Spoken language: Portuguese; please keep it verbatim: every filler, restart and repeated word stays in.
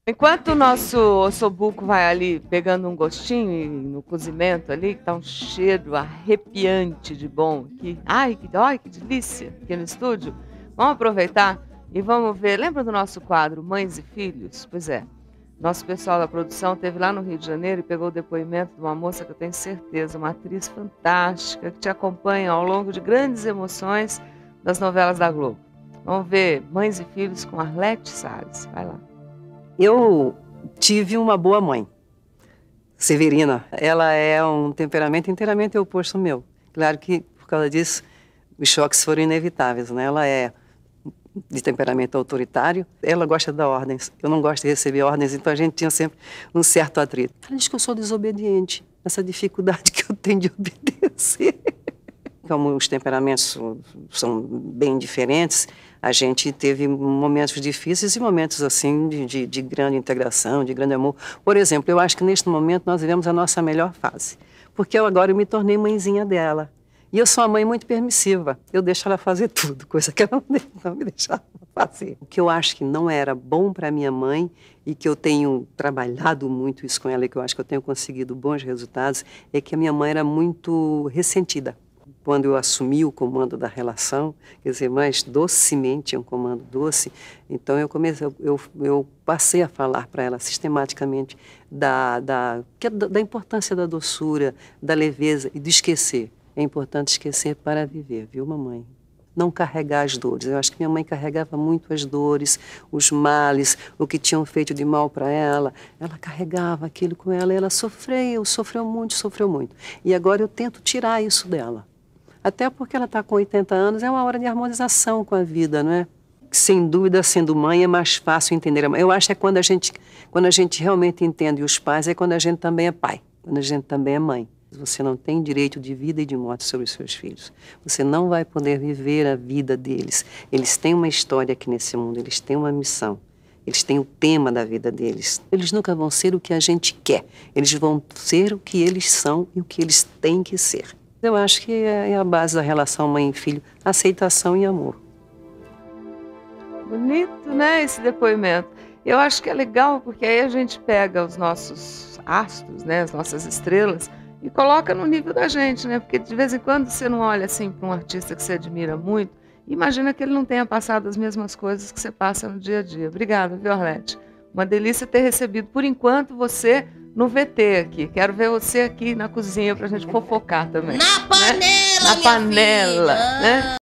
Enquanto o nosso ossobuco vai ali pegando um gostinho no cozimento ali, que tá um cheiro arrepiante de bom aqui. Ai, que, ai, que delícia aqui no estúdio. Vamos aproveitar e vamos ver. Lembra do nosso quadro Mães e Filhos? Pois é. Nosso pessoal da produção esteve lá no Rio de Janeiro e pegou o depoimento de uma moça que eu tenho certeza, uma atriz fantástica, que te acompanha ao longo de grandes emoções das novelas da Globo. Vamos ver Mães e Filhos com Arlete Salles. Vai lá. Eu tive uma boa mãe, Severina. Ela é um temperamento inteiramente oposto ao meu. Claro que, por causa disso, os choques foram inevitáveis, né? Ela é de temperamento autoritário, ela gosta de dar ordens. Eu não gosto de receber ordens, então a gente tinha sempre um certo atrito. Ela diz que eu sou desobediente, essa dificuldade que eu tenho de obedecer. Como os temperamentos são bem diferentes, a gente teve momentos difíceis e momentos assim de, de, de grande integração, de grande amor. Por exemplo, eu acho que neste momento nós vivemos a nossa melhor fase, porque eu agora eu me tornei mãezinha dela. E eu sou uma mãe muito permissiva, eu deixo ela fazer tudo, coisa que ela não, não me deixava fazer. O que eu acho que não era bom para minha mãe e que eu tenho trabalhado muito isso com ela e que eu acho que eu tenho conseguido bons resultados, é que a minha mãe era muito ressentida. Quando eu assumi o comando da relação, quer dizer, mais docemente, um comando doce, então eu comecei, eu, eu passei a falar para ela sistematicamente da, da, da importância da doçura, da leveza e de esquecer. É importante esquecer para viver, viu, mamãe? Não carregar as dores. Eu acho que minha mãe carregava muito as dores, os males, o que tinham feito de mal para ela. Ela carregava aquilo com ela e ela sofreu, sofreu muito, sofreu muito. E agora eu tento tirar isso dela. Até porque ela está com oitenta anos, é uma hora de harmonização com a vida, não é? Sem dúvida, sendo mãe, é mais fácil entender a mãe. Eu acho que é quando a gente, quando a gente realmente entende os pais, é quando a gente também é pai, quando a gente também é mãe. Você não tem direito de vida e de morte sobre os seus filhos. Você não vai poder viver a vida deles. Eles têm uma história aqui nesse mundo, eles têm uma missão. Eles têm o tema da vida deles. Eles nunca vão ser o que a gente quer. Eles vão ser o que eles são e o que eles têm que ser. Eu acho que é a base da relação mãe e filho, aceitação e amor. Bonito, né, esse depoimento. Eu acho que é legal porque aí a gente pega os nossos astros, né, as nossas estrelas e coloca no nível da gente, né? Porque de vez em quando você não olha assim para um artista que você admira muito, imagina que ele não tenha passado as mesmas coisas que você passa no dia a dia. Obrigada, viu, Arlete? Uma delícia ter recebido, por enquanto, você no V T aqui. Quero ver você aqui na cozinha pra gente fofocar também. Na panela, né? Na minha panela, filha. né?